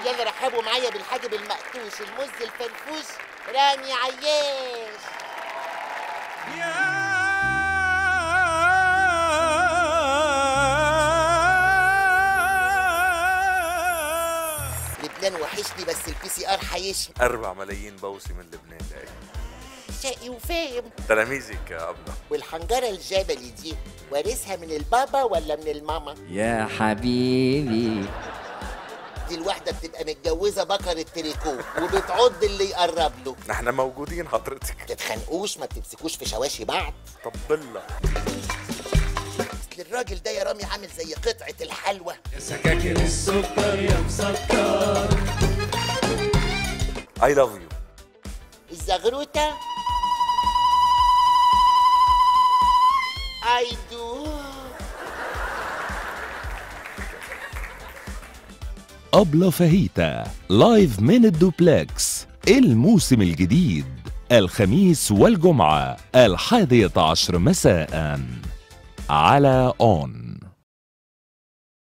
يلا رحبوا معايا بالحاجب المقتوش المز الفرفوش رامي عياش. لبنان وحشني بس الPCR حيشني. 4 ملايين بوسي من لبنان لك. شقي وفاهم. تلاميذك يا أبلة. والحنجرة الجبلي دي وارثها من البابا ولا من الماما؟ يا حبيبي دي الواحدة بتبقى متجوزة بكر التريكو وبتعض اللي يقرب له. نحن موجودين حضرتك. تتخانقوش ما بتمسكوش في شواشي بعض. طب بالله. اصل الراجل ده يا رامي عامل زي قطعة الحلوى. يا سكاكين السكر يا مسكر. I love you. الزغروتة I do. أبلة فاهيتا لايف من الدوبلكس الموسم الجديد الخميس والجمعة 11:10 مساء على أون.